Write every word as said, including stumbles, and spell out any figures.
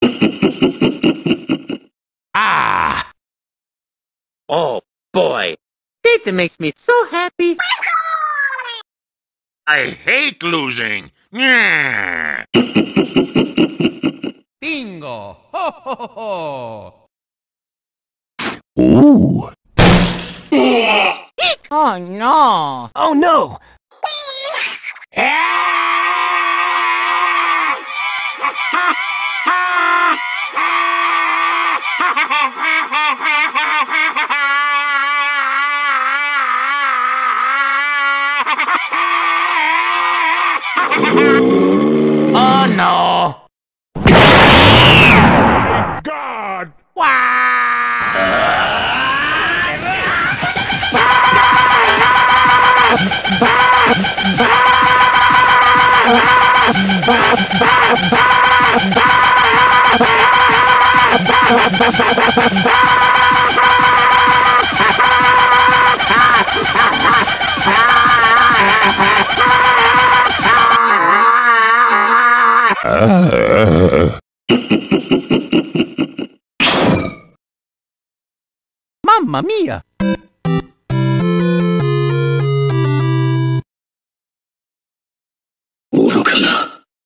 Ah! Oh, boy. That makes me so happy. I hate losing. Yeah. Bingo! Ho, ho, ho, ho. Ooh. Oh no! Oh no! Oh no! God! Mamma mia!